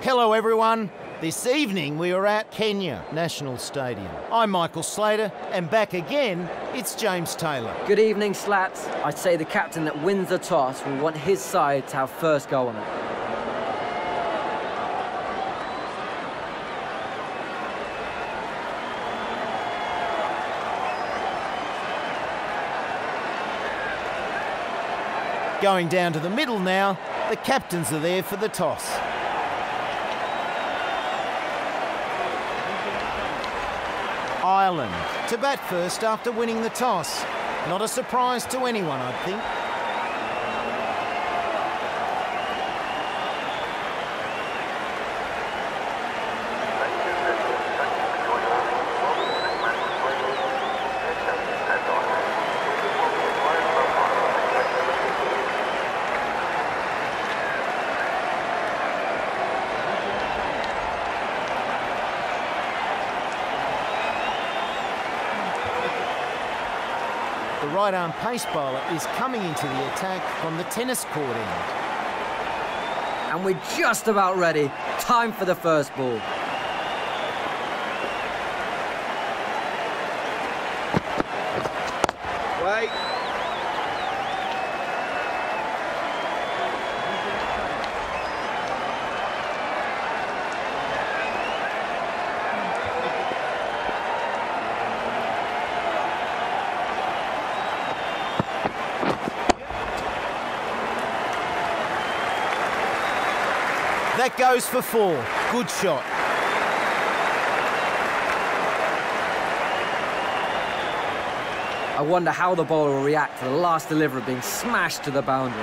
Hello everyone. This evening we are at Kenya National Stadium. I'm Michael Slater, and back again, it's James Taylor. Good evening, Slats. I'd say the captain that wins the toss will want his side to have first go on it. Going down to the middle now, the captains are there for the toss. Ireland to bat first after winning the toss. Not a surprise to anyone, I'd think. The right-arm pace bowler is coming into the attack from the tennis court end. And we're just about ready. Time for the first ball. Wait. That goes for 4. Good shot. I wonder how the bowler will react to the last delivery being smashed to the boundary.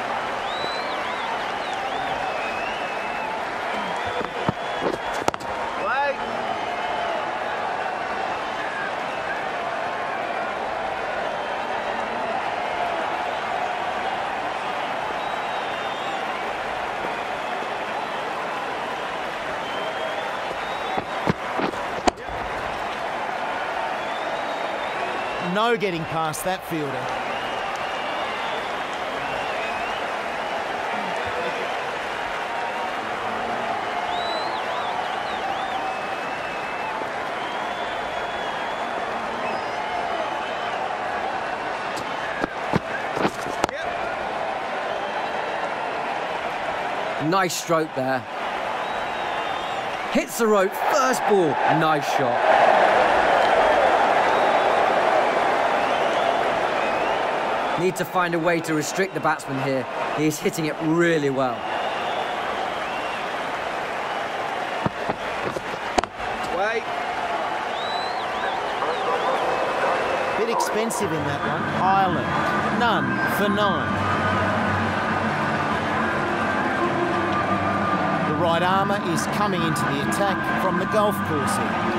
No getting past that fielder. Nice stroke there. Hits the rope, first ball, nice shot. Need to find a way to restrict the batsman here. He's hitting it really well. Wait. Bit expensive in that one. Ireland, none for 9. The right armour is coming into the attack from the golf course end.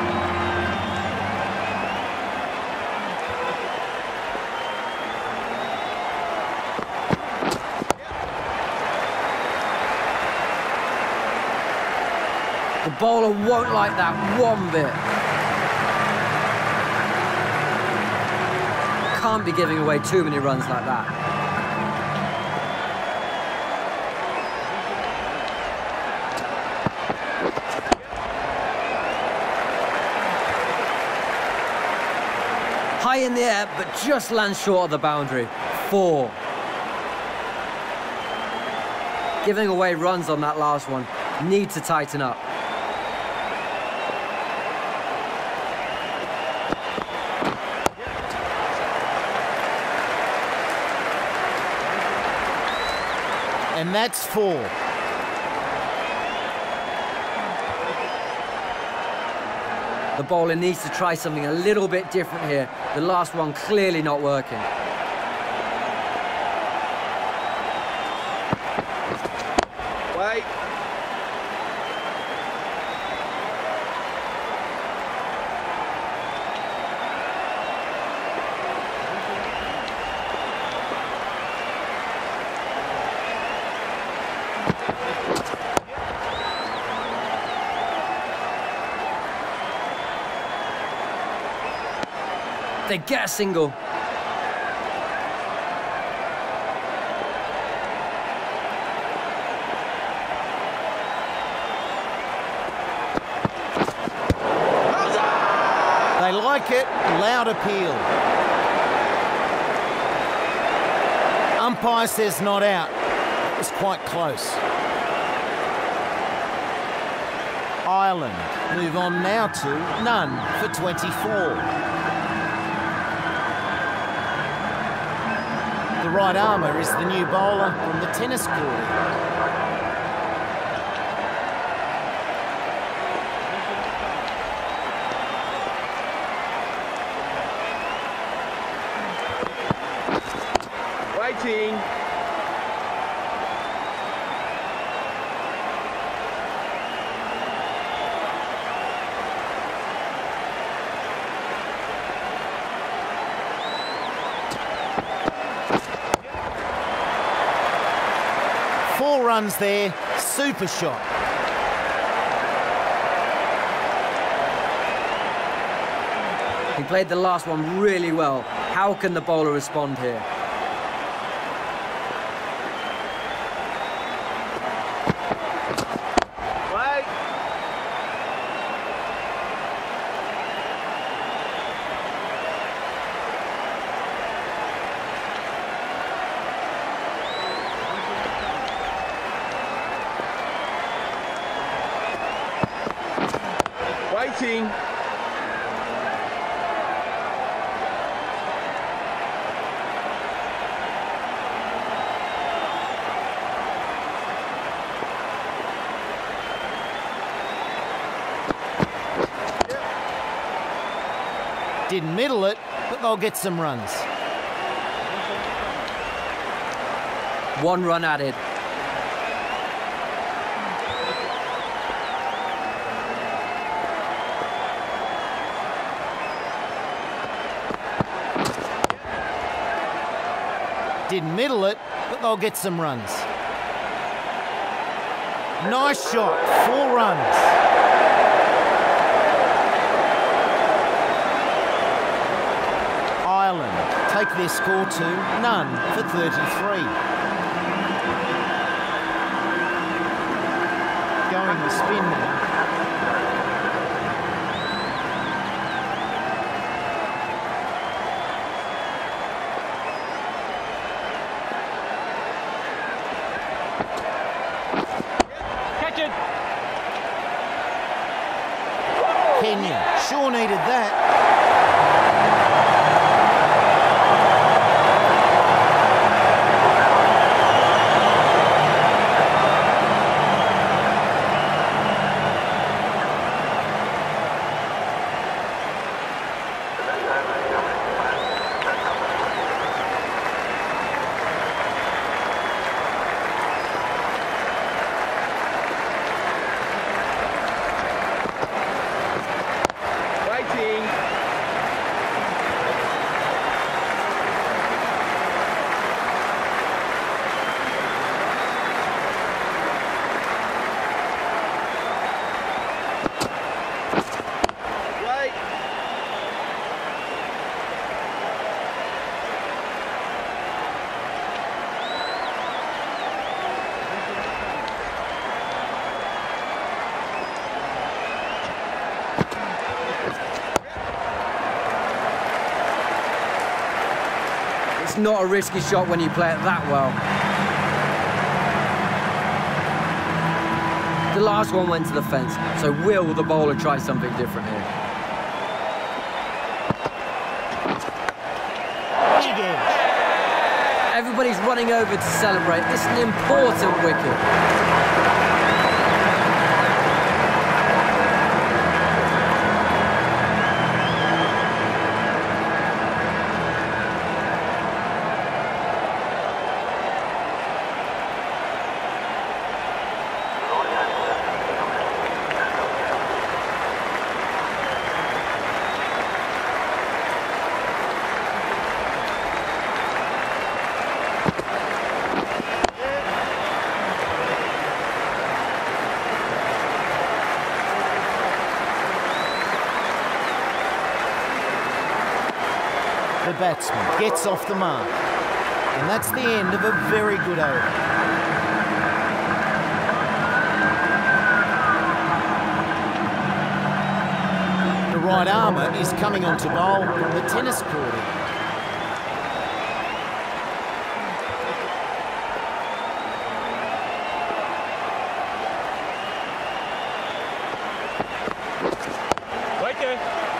The bowler won't like that one bit. Can't be giving away too many runs like that. High in the air, but just lands short of the boundary. 4. Giving away runs on that last one. Need to tighten up. And that's 4. The bowler needs to try something a little bit different here. The last one clearly not working. Wait. They get a single. wicket, loud appeal. Umpire says not out. It was quite close. Ireland move on now to none for 24. The right armour is the new bowler from the tennis court. Waiting. Four runs there, super shot. He played the last one really well. How can the bowler respond here? Waiting. Didn't middle it, but they'll get some runs. 1 run added. Didn't middle it, but they'll get some runs. Nice shot, 4 runs. Ireland take their score to none for 33. Going the spin now. Kenya sure needed that. It's not a risky shot when you play it that well. The last one went to the fence, so will the bowler try something different here? Everybody's running over to celebrate. This is an important wicket. The batsman gets off the mark. And that's the end of a very good over. The right armour is coming onto bowl from the tennis court. Right there.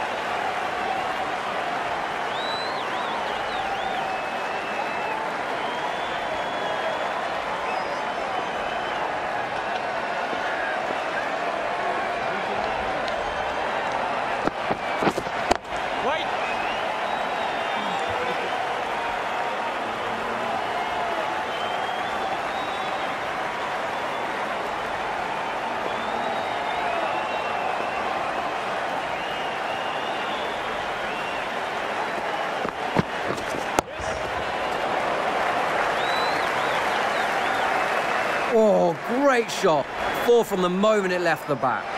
Oh, great shot. 4 from the moment it left the bat.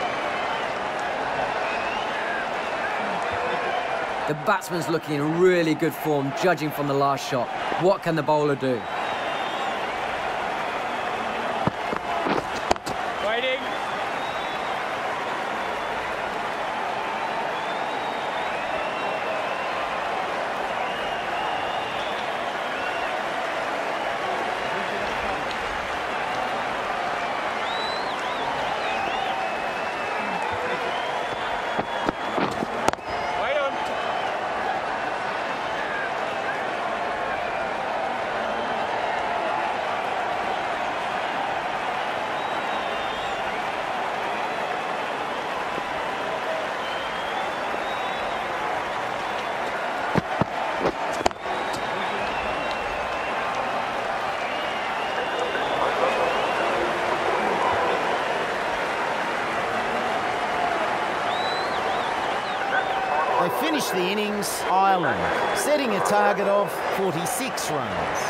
The batsman's looking in really good form, judging from the last shot. What can the bowler do? Waiting. They finished the innings, Ireland, setting a target of 46 runs.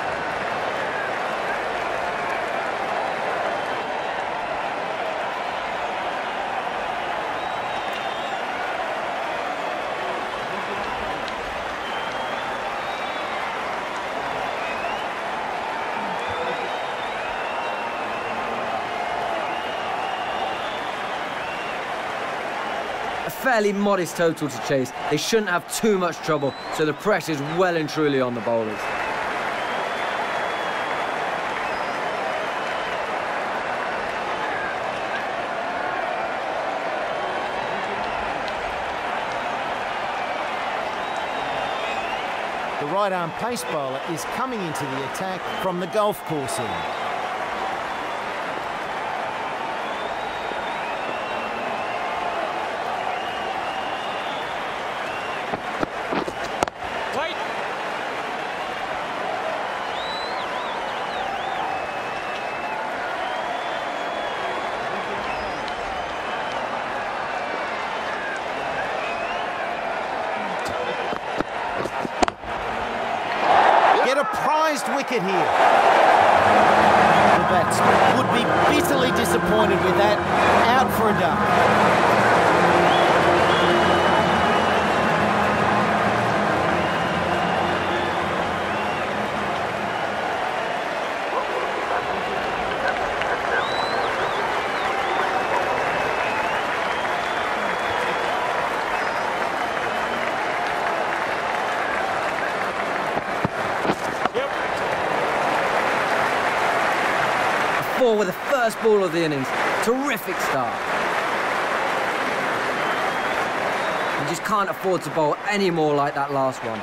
A fairly modest total to chase. They shouldn't have too much trouble, so the pressure's well and truly on the bowlers. The right-arm pace bowler is coming into the attack from the golf course end. Get a prized wicket here. The batsman would be bitterly disappointed with that. Out for a duck. With the first ball of the innings. Terrific start. You just can't afford to bowl any more like that last one.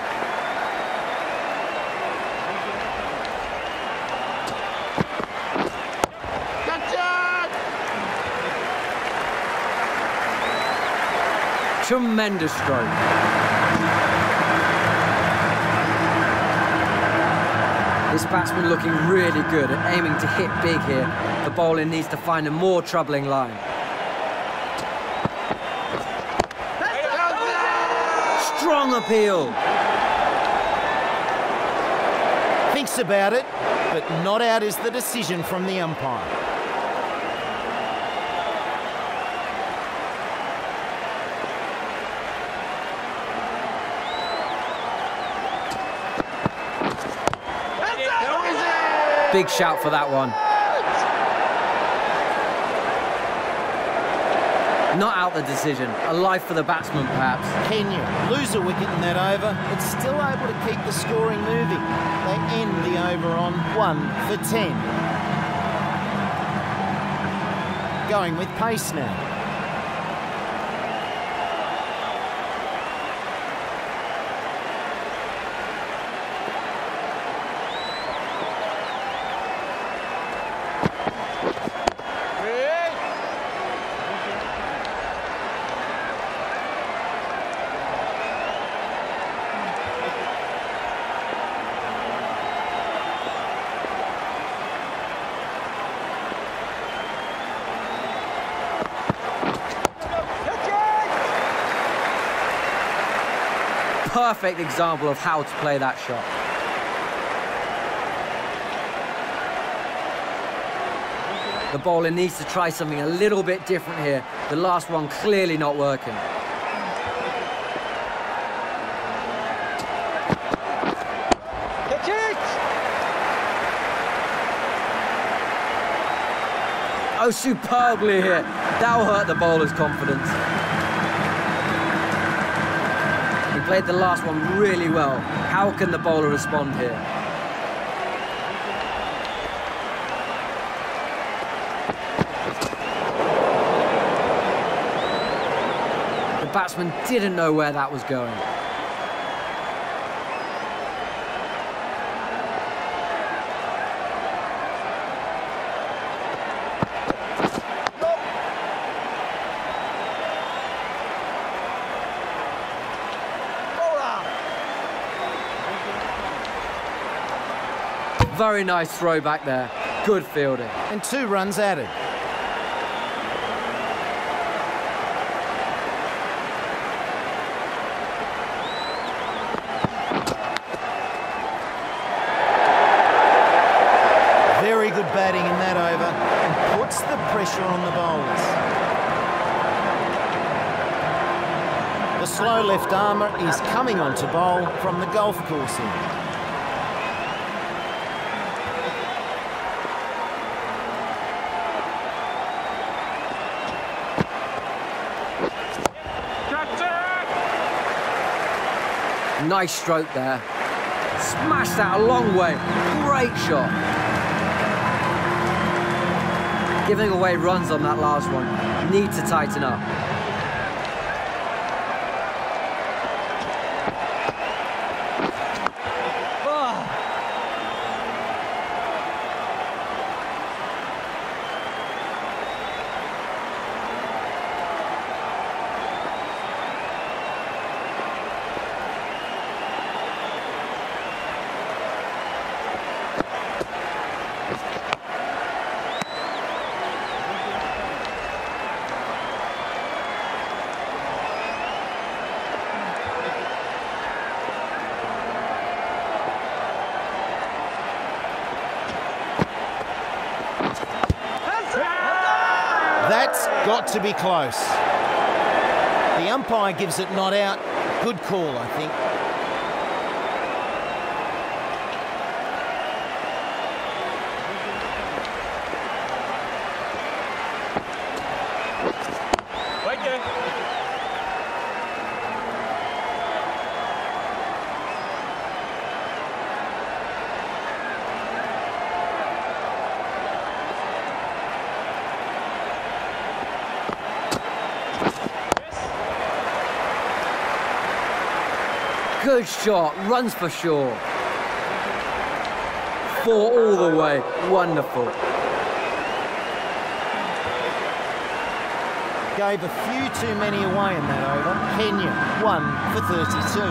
Tremendous stroke. This batsman looking really good at aiming to hit big here. The bowler needs to find a more troubling line. Strong appeal. Thinks about it, but not out is the decision from the umpire. Big shout for that one. Not out the decision. A life for the batsman, perhaps. Kenya lose a wicket in that over, but still able to keep the scoring moving. They end the over on 1 for 10. Going with pace now. Perfect example of how to play that shot. The bowler needs to try something a little bit different here. The last one clearly not working. Catch it! Oh, superbly here. That'll hurt the bowler's confidence. He played the last one really well. How can the bowler respond here? The batsman didn't know where that was going. Very nice throw back there. Good fielding. And 2 runs added. Very good batting in that over and puts the pressure on the bowlers. The slow left armour is coming on to bowl from the golf course end. Nice stroke there. Smashed that a long way. Great shot. Giving away runs on that last one. Need to tighten up. That's got to be close. The umpire gives it not out. Good call, I think. Good shot, runs for sure. 4 all the way, wonderful. Gave a few too many away in that over. Kenya, 1 for 32.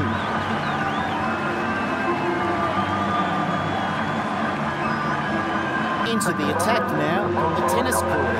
Into the attack now on the tennis court.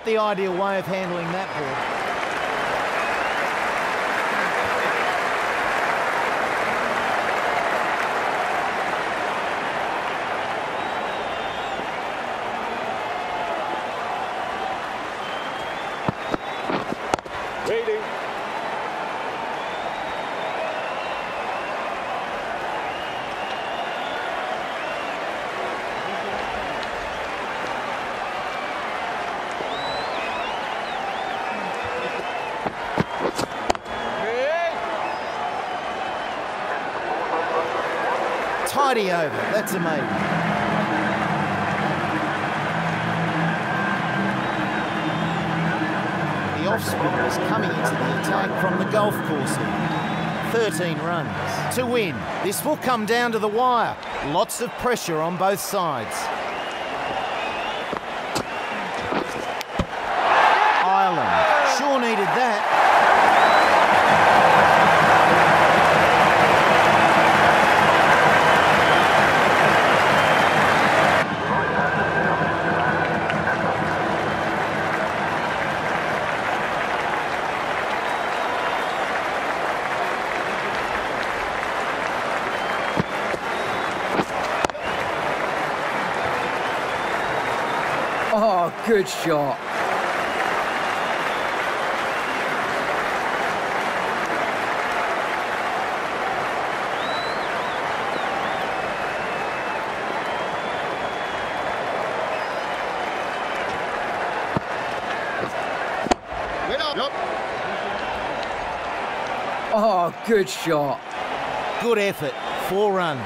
Not the ideal way of handling that ball. Waiting. Tidy over, that's amazing. The off-spinner is coming into the attack from the golf course here. 13 runs to win. This will come down to the wire. Lots of pressure on both sides. Ireland sure needed that. Oh, good shot. Oh, good shot. Good effort. 4 runs.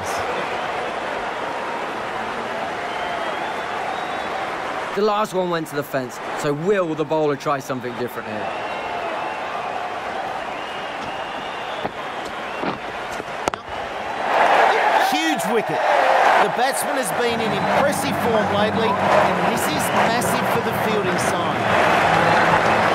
The last one went to the fence, so will the bowler try something different here? Huge wicket. The batsman has been in impressive form lately, and this is massive for the fielding side.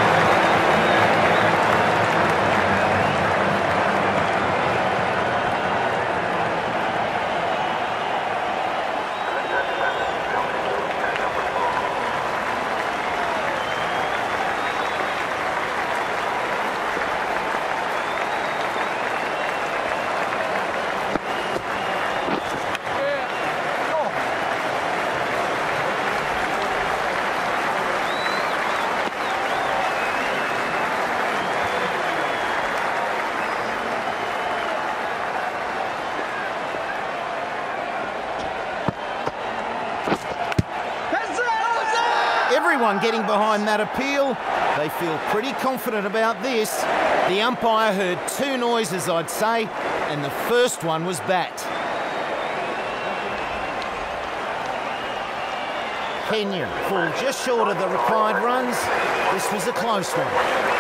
Everyone getting behind that appeal. They feel pretty confident about this. The umpire heard 2 noises, I'd say, and the first one was bat. Kenya fall just short of the required runs. This was a close one.